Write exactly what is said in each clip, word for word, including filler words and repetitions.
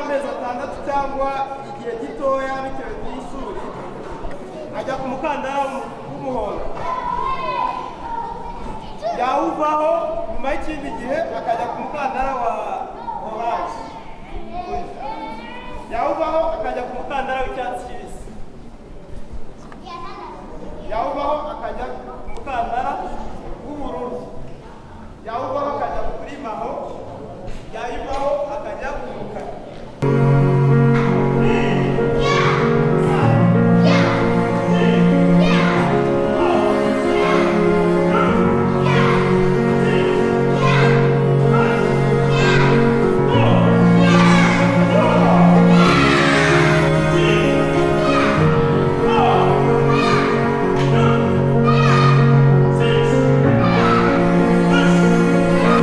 nk'amezi atandatu cyangwa igihe gitoya bitewe n'ishuri ajya ku mukandara w'umuhondo, yawuvaho nyuma y'ikindi gihe akajya ku mukandara wa oranje, yawuvaho akajya ku mukandara w'icyatsi kibisi, yawuvaho akajya ku mukandara w'ubururu, yawuvaho akajya kuri maho, yayivaho akajya ku mukara. Six.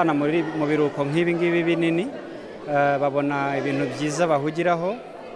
abana mu biruhuko nk'ibi ngibi binini babona ibintu byiza bahugiraho.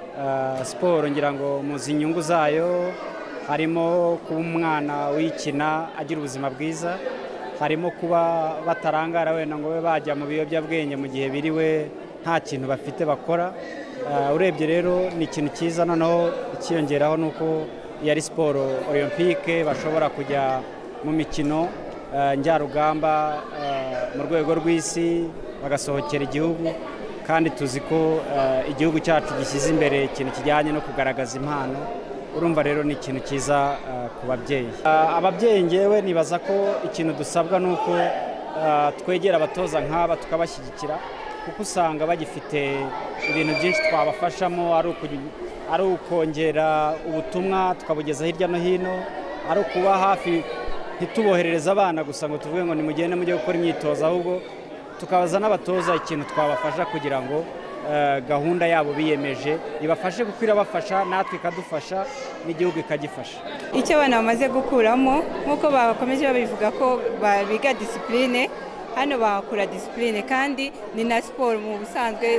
Siporo ngira ngo muzi inyungu zayo, harimo kuba umwana wikina agira ubuzima bwiza, harimo kuba batarangara wenda ngo babe bajya mu biyobyabwenge mu gihe biriwe nta kintu bafite bakora. Urebye rero ni ikintu cyiza, noneho ikiyongeraho ni uko iyo ari siporo olympique bashobora kujya mu mikino njyarugamba mu rwego rw'isi bagasohokera igihugu, kandi tuzi ko igihugu cyacu gishyize imbere ikintu kijyanye no kugaragaza impano. Urumva rero ni ikintu cyiza ku babyeyi. Ababyeyi ngewe nibaza ko ikintu dusabwa ni uko twegera abatoza nk'aba tukabashyigikira, kuko usanga bagifite ibintu byinshi twabafashamo, ari ukongera ubutumwa tukabugeza hirya no hino, ari ukuba hafi ntituboherereze abana gusa ngo tuvuge ngo nimugende mujye gukora imyitozo, ahubwo tukabaza n'abatoza ikintu twabafasha kugira ngo gahunda yabo biyemeje ibafashe, kuko irabafasha natwe ikadufasha n'igihugu ikagifasha. Icyo abana bamaze gukuramo nk'uko bakomeje babivuga ko biga disipurine, hano bahakura disipurine, kandi ni na siporo mu busanzwe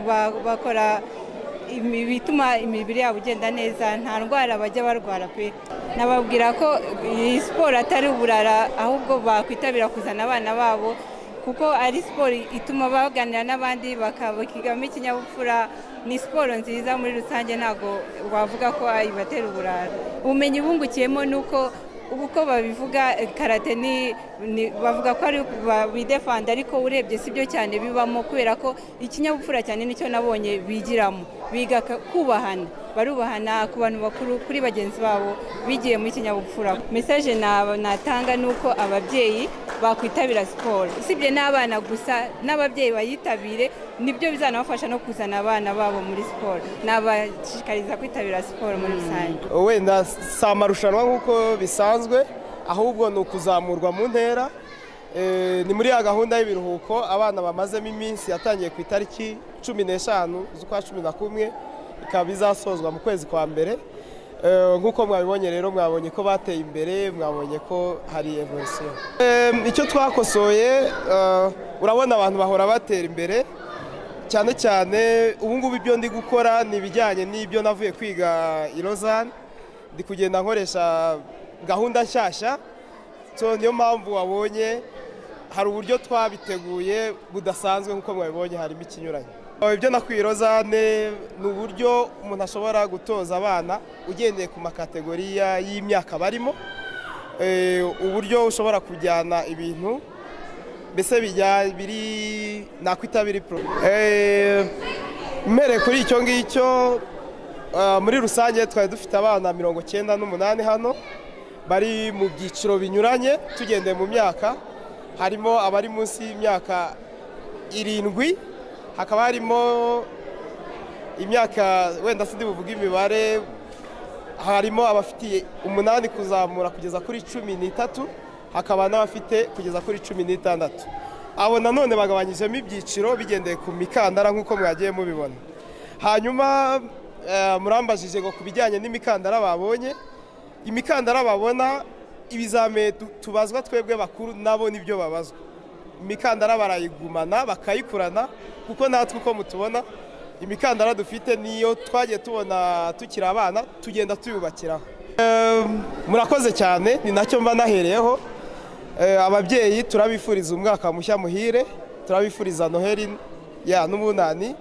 bakora bituma imibiri yabo igenda neza, nta ndwara bajya barwara pe. Nababwira ko iyi siporo atari uburara, ahubwo bakwitabira kuzana abana babo, kuko ari siporo ituma baganira n'abandi bakabikigamo ikinyabupfura. Ni siporo nziza muri rusange, ntabwo wavuga ko ibatera uburara. Ubumenyi bungukiyemo ni uko uko babivuga karate ni bavuga ko ari bidefanda, ariko urebye sibyo cyane bibamo, kubera ko ikinyabupfura cyane nicyo nabonye bigiramo. Biga kubahana, barubahana ku bantu bakuru, kuri bagenzi babo, bigiye muri kinyabupfura. Message natanga ni uko ababyeyi bakwitabira siporo, usibye n'abana gusa, n'ababyeyi bayitabire, nibyo bizanabafasha no kuzana abana babo muri siporo. Nabashishikariza kwitabira siporo muri rusange. Wenda si amarushanwa nk'uko bisanzwe, ahubwo ni ukuzamurwa mu ntera. Ni muri ya gahunda y'ibiruhuko abana bamazemo iminsi yatangiye ku itariki cumi n'eshanu z'ukwa cumi na kumwe, ikaba izasozwa mu kwezi kwa mbere. Nk'uko mwabibonye rero, mwabonye ko bateye imbere, mwabonye ko hari evolution. Icyo twakosoye, urabona abantu bahora batera imbere, cyane cyane ubu ngubu ibyo ndi gukora ni ibijyanye n'ibyo navuye kwiga i Lausanne. Ndi kugenda nkoresha gahunda nshyashya, niyo mpamvu wabonye hari uburyo twabiteguye budasanzwe. nk'uko mwabibonye harimo ikinyuranye. Ibyo nakwiye i Lausanne ni uburyo umuntu ashobora gutoza abana ugendeye ku makategoriya y'imyaka barimo, uburyo ushobora kujyana ibintu mbese biri nakwita biri pro. Mbere kuri icyo ngicyo, muri rusange twari dufite abana mirongo cyenda n'umunani hano, bari mu byiciro binyuranye tugendeye mu myaka. Harimo abari munsi y'imyaka irindwi, hakaba harimo imyaka wenda sindi buvuga imibare, harimo abafite umunani kuzamura kugeza kuri cumi n'itatu, hakaba n'abafite kugeza kuri cumi n'itandatu. Abo nanone bagabanyijemo ibyiciro bigendeye ku mikandara nk'uko mwagiye mubibona. Hanyuma murambajije ngo ku bijyanye n'imikandara babonye. Imikandara babona, ibizame tubazwa twebwe bakuru nabo nibyo babazwa. Imikandara barayigumana bakayikurana, kuko natwe uko mutubona imikandara dufite niyo twagiye tubona tukiri abana, tugenda tuyubakiraho. Murakoze cyane, ni nacyo mba nahereyeho. Ababyeyi turabifuriza umwaka mushya muhire, turabifuriza Noheli ya n'ubunani.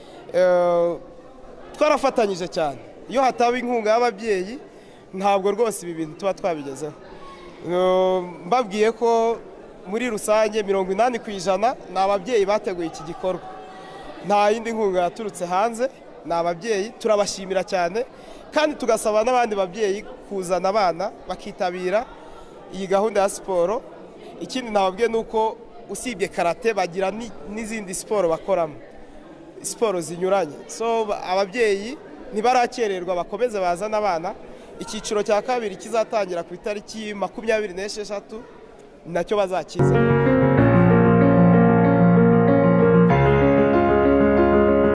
Twarafatanyije cyane, iyo hataba inkunga y'ababyeyi ntabwo rwose ibi bintu tuba twabigezeho. Mbabwiye ko muri rusange mirongo inani ku ijana ni ababyeyi bateguye iki gikorwa, nta yindi nkunga yaturutse hanze, ni ababyeyi. Turabashimira cyane, kandi tugasaba n'abandi babyeyi kuzana abana bakitabira iyi gahunda ya siporo. Ikindi nababwiye ni uko usibye karate bagira n'izindi siporo bakoramo, siporo zinyuranye. So ababyeyi ntibarakererwa, bakomeze bazana abana. Icyiciro cya kabiri kizatangira ku itariki makumyabiri n'esheshatu nacyo bazakiza.